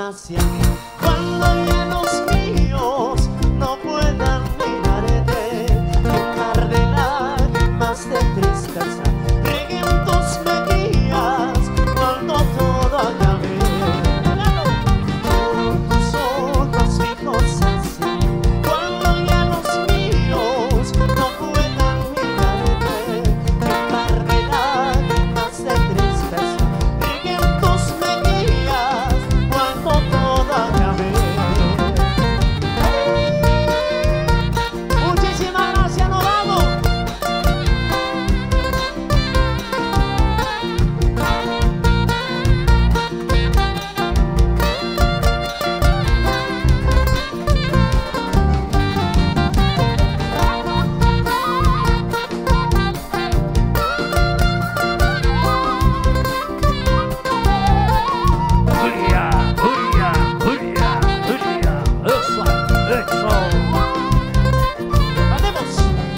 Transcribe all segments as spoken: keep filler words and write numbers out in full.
hacia mí. Cuando ya los míos no puedan mirarte, un mar de lágrimas de tristeza reguen tus mejillas cuando todo acabe. Tus ojos fijos hacia mí, cuando ya los míos no puedan mirarte, un mar de lágrimas de tristeza reguen tus mejillas cuando todo acabe. Muchísimas gracias, nos vamos. Julia, Julia, Julia, Julia, eso, eso. ¡Andemos!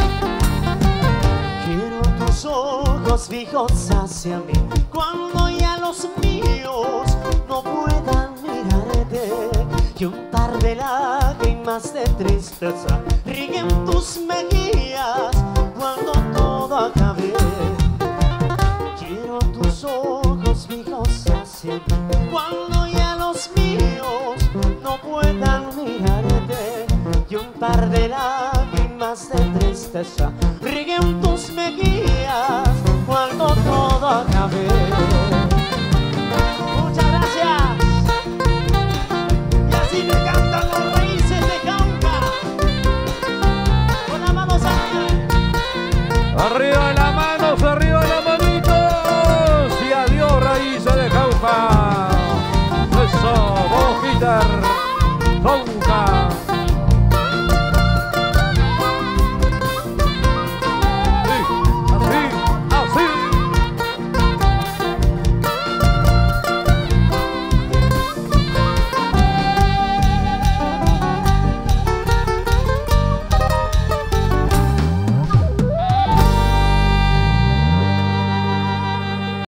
Quiero tus ojos fijos hacia mí, cuando ya los míos no puedan mirarte, y un par de lágrimas de tristeza rieguen tus mejillas cuando todo acabe. Quiero tus ojos fijos hacia mí, cuando ya los míos no puedan mirarte, y un par de lágrimas de tristeza rieguen tus mejillas cuando todo acabe. Muchas gracias. Y así me cantan los raíces de Cauca, con las manos arriba. Arriba las manos, arriba las manitos. Y adiós, raíces de Cauca. Eso, Bojitar, Cauca.